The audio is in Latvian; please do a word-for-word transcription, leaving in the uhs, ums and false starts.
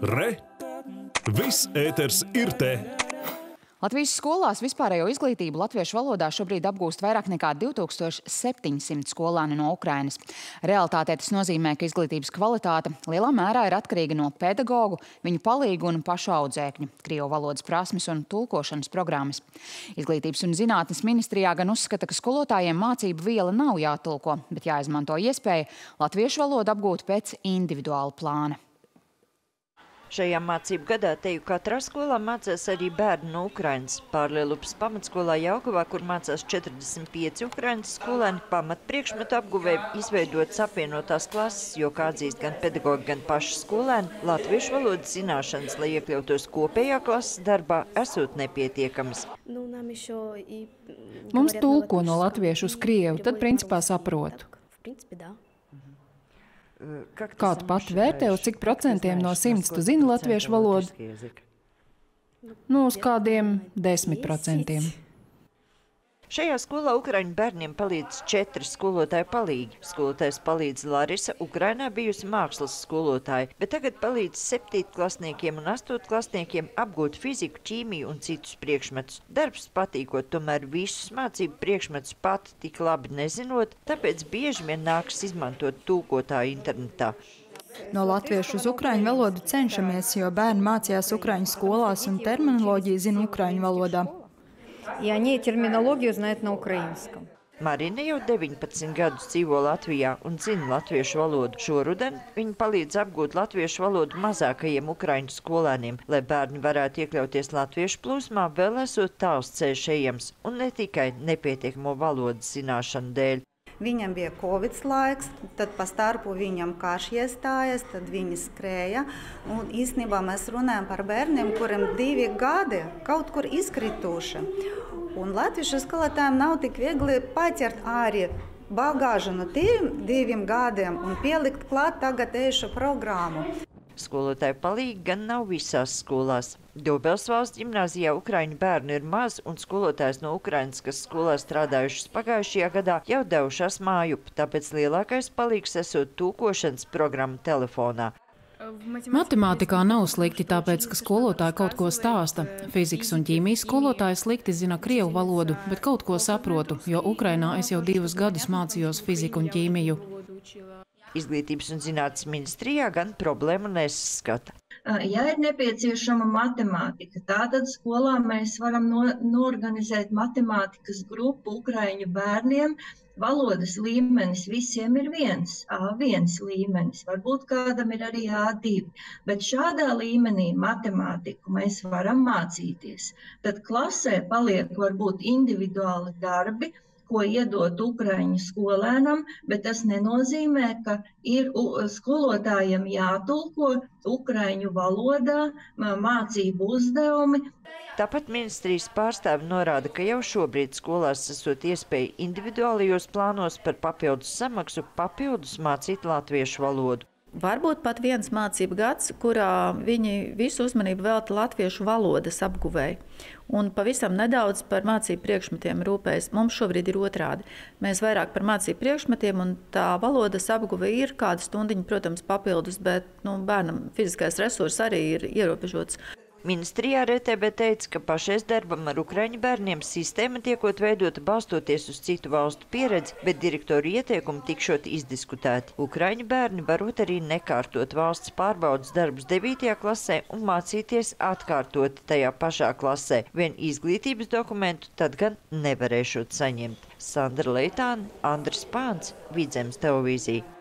Re! Viss ēters ir te! Latvijas skolās vispārējo izglītību latviešu valodā šobrīd apgūst vairāk nekā divi tūkstoši septiņsimt skolēni no Ukrainas. Realitātē tas nozīmē, ka izglītības kvalitāte lielā mērā ir atkarīga no pedagogu, viņu palīgu un pašu audzēkņu, krievu valodas prasmes un tulkošanas programmas. Izglītības un zinātnes ministrijā gan uzskata, ka skolotājiem mācību viela nav jātulko, bet jāizmanto iespēja latviešu valodu apgūt pēc individuāla plāna. Šajā mācību gadā teju katrā skolā mācās arī bērni no Ukrainas. Pārlielupas pamatskolā Jelgavā, kur mācās četrdesmit pieci Ukrainas skolēni, pamatpriekšmetu apguvēja izveidotas apvienotās klases, jo, kā atzīst gan pedagogi, gan paši skolēni, latviešu valodas zināšanas, lai iekļautos kopējā klases darbā, esot nepietiekamas. Mums tulko no latviešu uz krievu, tad principā saprotu. Kā tu pati vērtē, uz cik procentiem no simts tu zini latviešu valodu? Nu, uz kādiem desmit procentiem. Šajā skolā ukraiņu bērniem palīdz četri skolotāju palīgi. Skolotājs palīdz Larisa, Ukrainā bijusi mākslas skolotāja, bet tagad palīdz septītklasniekiem un astotklasniekiem apgūt fiziku, ķīmiju un citus priekšmetus. Darbs patīkot, tomēr visus mācību priekšmetus pati tik labi nezinot, tāpēc bieži vien nākas izmantot tulkotāju internetā. No latviešu uz ukraiņu valodu cenšamies, jo bērni mācījās ukraiņu skolās un terminoloģiju zina ukraiņu valodā. И они терминологию знают на украинском. Marina jau deviņpadsmit gadus dzīvo Latvijā un zina latviešu valodu. Šoruden viņa palīdz apgūt latviešu valodu mazākajiem ukraiņu skolēniem, lai bērni varētu iekļauties latviešu plūsmā, vēl esot tāls ceļš ejams un ne tikai nepietiekamo valodas zināšanu dēļ. Viņam bija Covid laiks, tad pa starpu viņam karš iestājas, tad viņi skrēja. Un īstenībā mēs runājam par bērniem, kuriem divi gadi kaut kur izkrituši. Un latviešu skolotājiem nav tik viegli paķert arī bagāžu no tiem diviem gadiem un pielikt klāt tagad ejušu programmu. Skolotāju palīgi gan nav visās skolās. Dobels valsts ģimnāzijā ukraiņu bērnu ir maz, un skolotājs no Ukrainas, kas skolā strādājušas pagājušajā gadā, jau devušās mājup, tāpēc lielākais palīgs esot tulkošanas programma telefonā. Matemātikā nav slikti, tāpēc, ka skolotāji kaut ko stāsta. Fizikas un ķīmijas skolotāji slikti zina krievu valodu, bet kaut ko saprotu, jo Ukrainā es jau divus gadus mācījos fiziku un ķīmiju. Izglītības un zinātnes ministrijā gan problēmu nesaskata. Ja ir nepieciešama matemātika, tātad skolā mēs varam no, norganizēt matemātikas grupu ukraiņu bērniem. Valodas līmenis visiem ir viens, A viens līmenis, varbūt kādam ir arī A divi, bet šādā līmenī matemātiku mēs varam mācīties. Tad klasē paliek varbūt individuāli darbi, ko iedot ukraiņu skolēnam, bet tas nenozīmē, ka ir skolotājiem jātulko ukraiņu valodā mācību uzdevumi. Tāpat ministrijas pārstāvi norāda, ka jau šobrīd skolās esot iespēja individuālajos plānos par papildus samaksu papildus mācīt latviešu valodu. Varbūt pat viens mācību gads, kurā viņi visu uzmanību velta latviešu valodas apguvēji. Un pavisam nedaudz par mācību priekšmetiem rūpējas. Mums šobrīd ir otrādi. Mēs vairāk par mācību priekšmetiem, un tā valodas apguve ir kāda stundiņa, protams, papildus, bet nu, bērnam fiziskais resurs arī ir ierobežots. Ministrijā R T B teica, ka pašais darbam ar ukraiņu bērniem sistēma tiekot veidota balstoties uz citu valstu pieredzi, bet direktoru ieteikumi tikšot izdiskutēti. Ukraiņu bērni varot arī nekārtot valsts pārbaudas darbus devītajā klasē un mācīties atkārtot tajā pašā klasē. Vien izglītības dokumentu tad gan nevarēšot saņemt. Sandra Leitāne, Andris Pāns, Vidzemes televīzija.